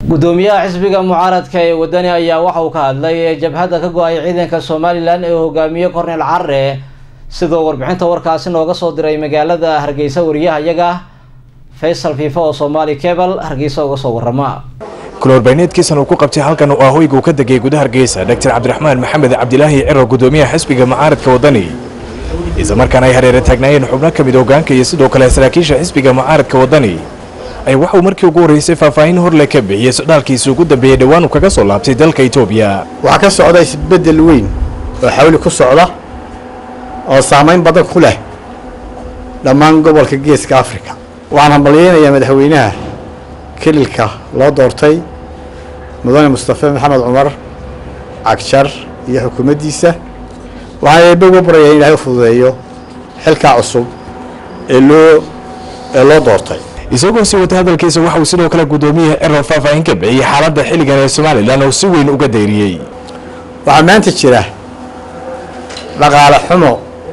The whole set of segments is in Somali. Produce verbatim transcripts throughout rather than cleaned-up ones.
gudoomiyaha xisbiga mucaaradka ee wadani ayaa waxa uu ka hadlay jabhada ka go'ay ciidanka Soomaaliland ee hogaamiye Korneyl Carre sidoo warbixinta warkaasi nooga soo diray magaalada Hargeysa wariyaha iyaga Faisal Fifa oo Somali Cable Hargeysa uga soo warama كلور بينات كيسان وكو قبتي halkan oo ahoy uu ka dagay gudaha Hargeysa Dr Cabdiraxmaan Maxamed Cabdilaahi Ciro gudoomiyaha xisbiga mucaaradka wadani إذا markan ay hareer taagnaayeen xubno kamid hoggaanka iyo sidoo kale saraakiisha xisbiga mucaaradka wadani ay waxa uu markii ugu horeysay faahfaahin hor la ka bixiyay socdaalkiisa ugu dambeeyay dhawaan uu kaga soo laabtay dalka Itoobiya waxa ka socday isbedel weyn oo xawli ku socda oo saameyn badan ku leh dhammaan gobolka Geeska Afrika waxaan hambalyeynaya madaxweynaha kililka loo doortay mudane Mustafa Maxamed Cumar Cagshar iyo xukuumaddiisa waxay ugu barayeen inay u fududeeyo xilka cusub ee loo ee loo doortay isagoo si wada hadalkiisa waxa uu sidoo kale gudoomiyaha Ciro faahfaahin ka bixiyay xaaladda xilligan ee Soomaaliland oo si weyn uga dayriyay waxa maanta jira dhaqaale xumo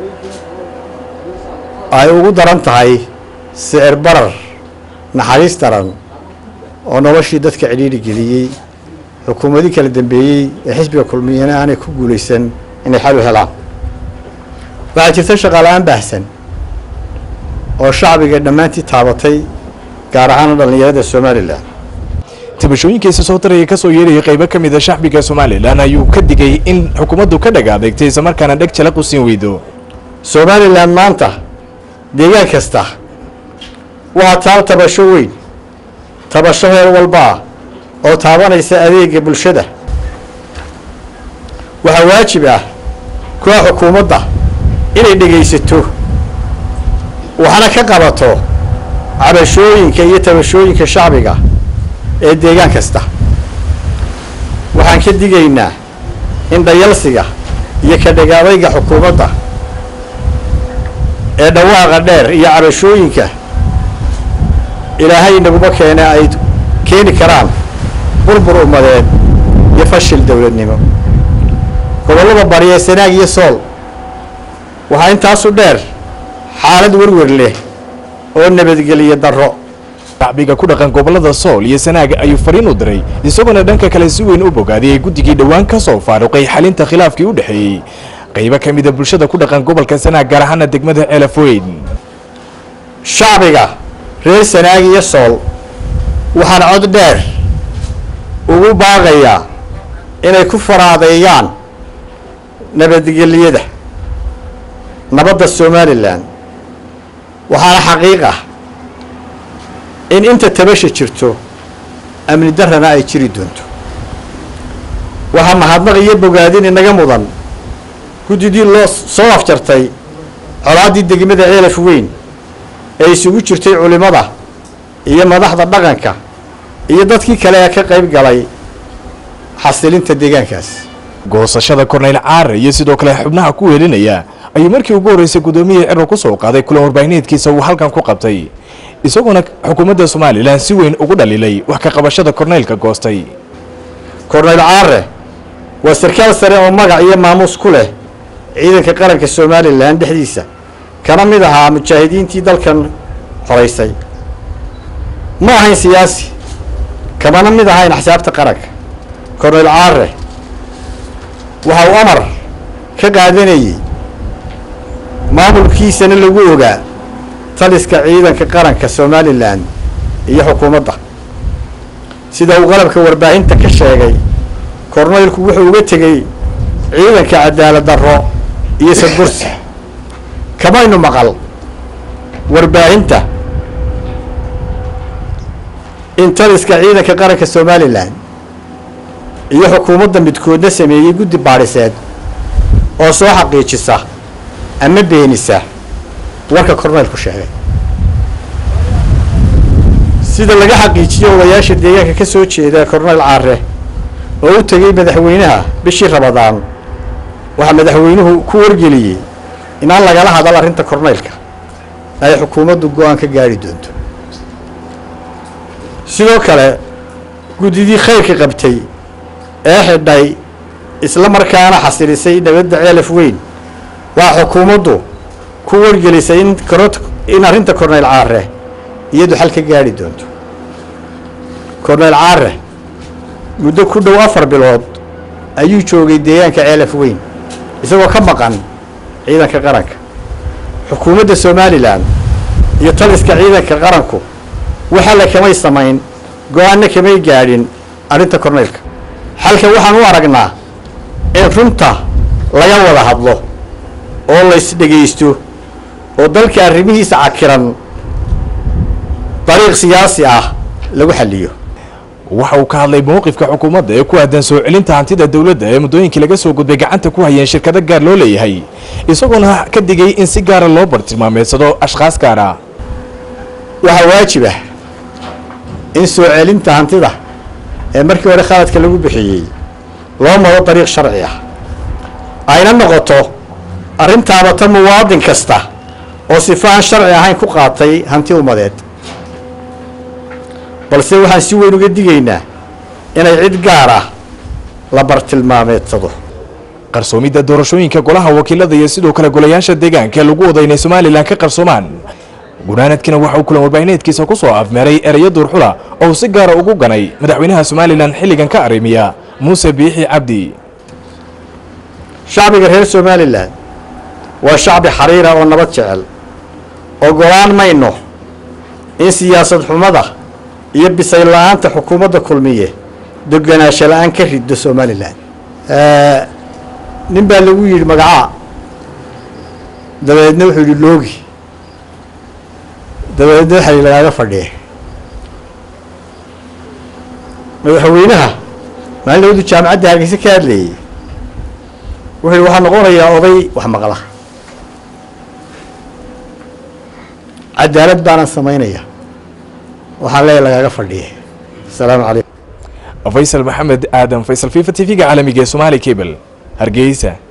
ay ugu daran tahay sicir barar naxariis daran oo noloshii dadka ciriiri geliyay xukuumadii kala dambeeyay ee xisbiga kulmiyana aanay ku guuleysan inay xal u helaan waxa jirta shaqaalaan baahsan oo shacbiga dhamaantii taabatay gaar ahaan dhalinyarada Soomaaliland tabashooyinkiisa soo taray ka soo yeeray qaybo kamid ah shacbiga Soomaaliland ayuu ka digay in xukuumaddu ka dhagaadagtay isla markaana dhag jala qusin weydo Soomaaliland maanta deegaan kasta waa taal tabasho weyn tabasho heer walba oo taabanaysa adeega bulshada waxa waajib ah koox xukuumadda inay dhageysato waxana ka qabato cabashooyinka iyo tabashooyinka shacbiga ee deegaan kasta waxaan ka digaynaa in dayalsiga iyo ka dhagaadayga xukuumadda ee dhawaaqa dheer iyo cabashooyinka ilaahay nagu keenay ay keeni karaan burbur umadeed iyo fashil dawladnimo gobolada bariya Sanaag iyo Sool waxa intaas u dheer xaalad warwar leh oo nabadgeliyo darro shacbiga ku dhaqan gobolada Sool iyo Sanaag ayuu fariin u diray isagoo dhanka kale si weyn u bogaadiyay guddigii dhawaan ka soo faaruqay xalinta khilaafkii u dhaxeeyay qaybo kamid ah bulshada ku dhaqan gobolka Sanaag gaar ahaan degmada Elafweyn shacbiga reer Sanaag iyo Sool waxaan cod dheer ugu baaqayaa inay ku faraadeeyaan nabadgelyada nabadda Soomaaliland waxaana xaqiiqa in inta tabasha jirto amni darrana ay jiri doonto waxa mahadnaq iyo bogaadin inaga mudan gudidii loo soo afjartay colaadii degmada Elafweyn ee isugu jirtay culimada iyo madaxda dhaqanka iyo dadkii kale ee ka qayb galay xasilinta deegaankaas goosashada Korneyl Carre iyo sidoo kale xubnaha ku weelinaya ayuu markii ugu horeysay gudoomiyaha Ciro ku soo qaaday kulan warbaahineedkiisa uu halkan ku qabtay isagoo xukuumadda Soomaaliland si weyn ugu dhalilay wax ka qabashada Korneylka goostay Korneyl Carre waa sarkaal sare oo magac iyo maamuus ku leh ciidanka qaranka Soomaaliland dhexdiisa kana mid ahaa mujaahidiintii dalkan horeysay ma ahayn siyaasi kama mid ahayn xisaabta qaranka Korneyl Carre waxa uu amar ka qaadanayay maamulkiisana lagu ogaa taliska ciidanka qaranka Soomaaliland iyo xukuumadda sida uu qalabka warbaahinta ka sheegay Korneylku wuxuu uga tagay ciidanka cadaalad darro iyo sadbursi kama inu maqal warbaahinta in taliska ciidanka qaranka Soomaaliland iyo xukuumadda midkoodna sameeyay guddi baariseed oo soo xaqiijisa ama beenisa warka Korneylku sheegay sida laga xaqiijiyo wadayaasha deegaanka ka soo jeeda Korneyl Carre oo u tagay madaxweynaha bishii Ramadaan waxa madaxweynuhu ku wargeliyay in aan laga hadal arrinta Korneylka ay xukuumaddu go'aan ka gaari doonto sidoo kale gudidii khayrka qabtay ee xidhay isla markaana xasilisay nabadda Elafweyn waa xukuumaddu ku wargelisay in in arrinta Korneyl Carre iyadu xal ka gaari doonto Korneyl Carre muddo ku dhow afar bilood ayuu joogay deegaanka ceelaf weyn isagoo ka maqan ciidanka qaranka. xukuumadda somalilan iyo taliska ciidanka qaranku waxa la kamay samayn go-aanna kamay gaadhin arrinta korneylka. xalka waxaan u aragnaa in runta laga wada hadlo oo la isdhegaysto oo dalka arrimihiisa cakiran dariiq siyaasi ah lagu xalliyo. waxa uu ka hadlay mowqifka xukuumadda ee ku aadan soo celinta hantida dawladda ee muddooyinkii laga soo gudbay gacanta ku hayeen shirkado gaar loo leeyahay isagoona ka digay in si gaara loo bartilmaameedsado ashkhaas gaar ah. waxaa waajib ah in soo celinta hantida ee markii hore khaladka lagu bixiyey loo maro dariiq sharci ah ayna noqoto arrintaaba ta muwaadin kasta oo sifa aan sharci ahayn ku qaatay hanti ummadeed. balse waxaan si weyn uga digaynaa inay cid gaar ah la bartilmaameedsado. qarsoomidda doorashooyinka golaha wakiilada iyo sidoo kale golayaasha deegaanka ee lagu wada inay somalilan ka qarsoomaan gunaanadkina waxa uu kulan warbaahineedkiisa ku soo afmeeray erayo duurxula oo si gaara ugu ganay madaxweynaha somalilan xilligan ka arrimiya muuse biixi cabdi. shacbiga reer somalilan waa shacbi xariira oo nabad jecel. ogolaan mayno in siyaasad xumada iyo bisay la-aanta xukuumadda kulmiye deganaansho la-aan ka riddo somalilan. nin baa lagu yidhi magacaa dabadeedna wuxuu yidhi loogi dabadeedna waxaa lagaaga fadhiya. madaxweynaha maalin lawadu jaamacadda hargeysa ka hadlayay wuxuu yidhi waxaa noqonayaa oday wax maqla cadaalad baanan samaynaya waxaan leeyahay lagaaga fadhiya. asalaamu calaykum. faysal maxamed aadan faysal fifa t v-ga caalamiga ee Somali Cable hargeysa.